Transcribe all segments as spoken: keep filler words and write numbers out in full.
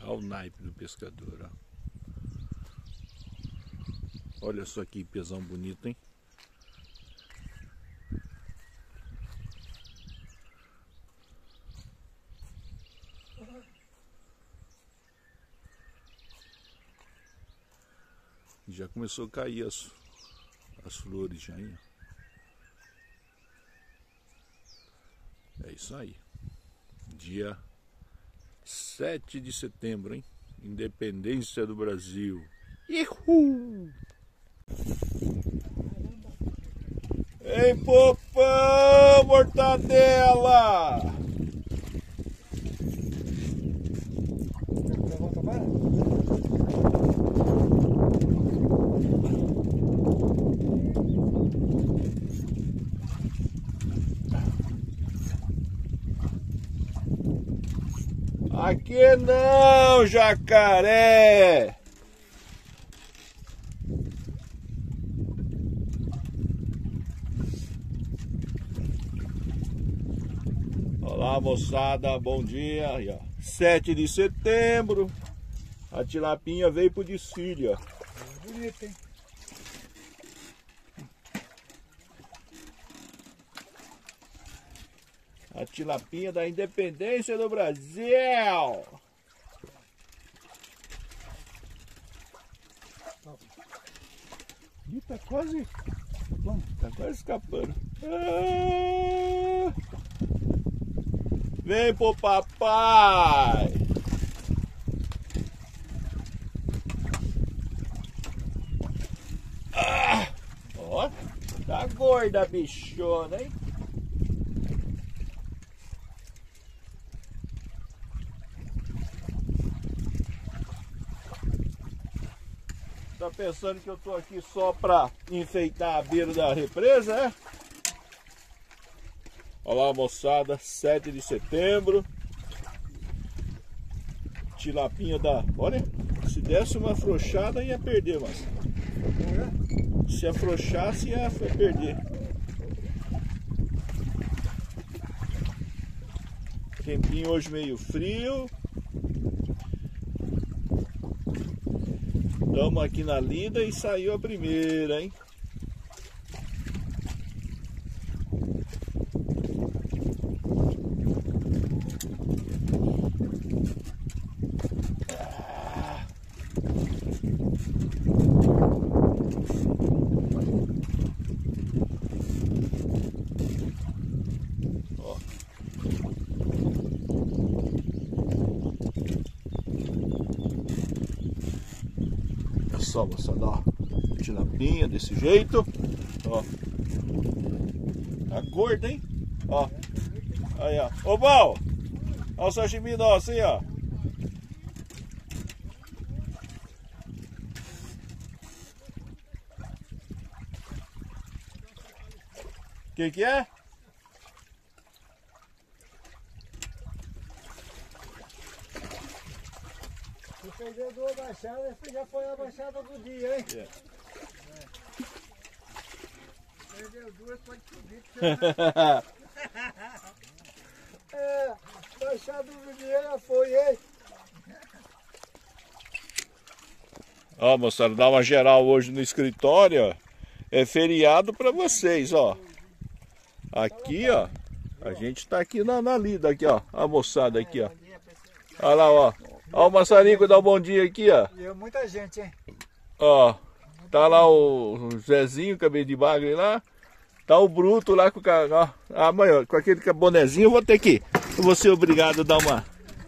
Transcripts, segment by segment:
Olha o naipe do pescador, ó. Olha só que pesão bonito, hein? Já começou a cair as, as flores já, hein? É isso aí. Dia sete de setembro, hein? Independência do Brasil. Ihu! Ei, popão, mortadela! Aqui não, jacaré! Olá, moçada, bom dia. Aí, ó. sete de setembro, a tilapinha veio pro desfile, ó. Bonito, hein? A tilapinha da independência do Brasil. Ih, tá quase, tá quase escapando. Ah, vem pro papai. Ah, ó, tá gorda a bichona, hein? Tá pensando que eu tô aqui só pra enfeitar a beira da represa, é? Olá, moçada, sete de setembro. Tilapinha da... Olha, se desse uma afrouxada ia perder, mas... Se afrouxasse ia perder. Tempinho hoje meio frio. Estamos aqui na lida e saiu a primeira, hein? Ah. Ó. Só, moçada, ó, tilapinha desse jeito, ó, tá gorda, hein, ó, aí, ó, ô, Bal, ó o sashimi nosso, hein, ó, que que é? Se perdeu duas baixadas, você já foi a baixada do dia, hein? É. É. Perdeu duas, pode subir. É, baixada do dia já foi, hein? Ó, moçada, dá uma geral hoje no escritório, ó. É feriado pra vocês, ó. Aqui, ó, a gente tá aqui na, na lida, aqui, ó, a moçada aqui, ó. Olha lá, ó. Ó o maçarico dá um bom dia aqui, ó. E muita gente, hein? Ó, tá lá o Zezinho, cabelo de bagre lá. Tá o Bruto lá com o cara. Ah, mãe, ó, com aquele bonezinho eu vou ter que. Eu vou ser obrigado a dar uma.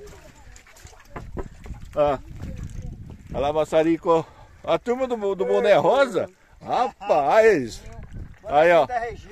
Ó. Olha lá, maçarico. A turma do, do boné rosa. Rapaz. Aí, ó.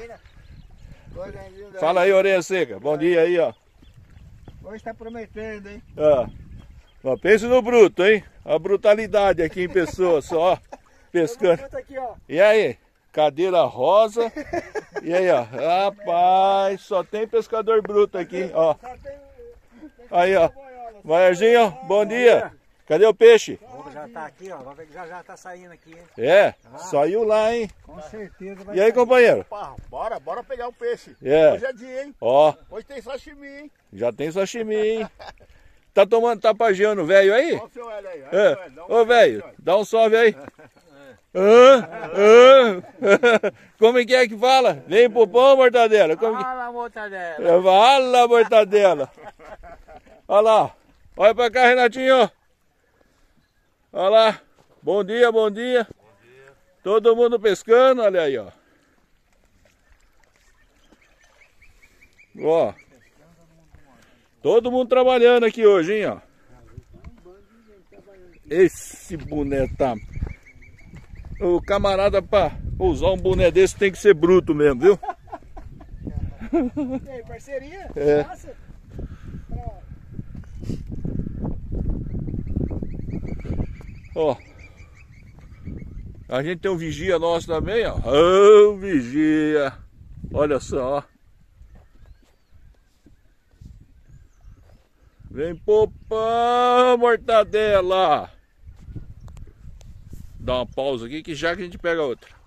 Fala aí, orelha seca. Bom dia aí, ó. Hoje tá prometendo, hein? Ó. Ó, pense no Bruto, hein? A brutalidade aqui em pessoa só, pescando. Aqui, ó. E aí? Cadeira rosa. E aí, ó. Rapaz, só tem pescador bruto aqui, ó. Aí, ó. Varginho, bom dia. Cadê o peixe? Já tá aqui, ó. Já já tá saindo aqui, hein? É, saiu lá, hein? Com certeza vai. E aí, companheiro? Opa, bora, bora pegar o peixe. É. Hoje é dia, hein? Ó, Hoje tem sashimi, hein? já tem sashimi, hein? Tá tomando, tá pageando o velho aí? Olha o seu Hélio aí. É. Ô, velho, dá um salve aí. Ah, ah. Como é que é que fala? Vem pro pão, mortadela. Como que... Fala, mortadela. Fala, mortadela. Olha lá. Olha pra cá, Renatinho. Olha lá. Bom dia, bom dia. Bom dia. Todo mundo pescando, olha aí, ó. Ó. Todo mundo trabalhando aqui hoje, hein, ó. Esse boné tá... O camarada, pra usar um boné desse, tem que ser bruto mesmo, viu? E aí, parceria? É. Massa. Ó. A gente tem um vigia nosso também, ó. Ô, oh, vigia. Olha só, ó. Vem pro pão, mortadela. Dá uma pausa aqui que já que a gente pega outra.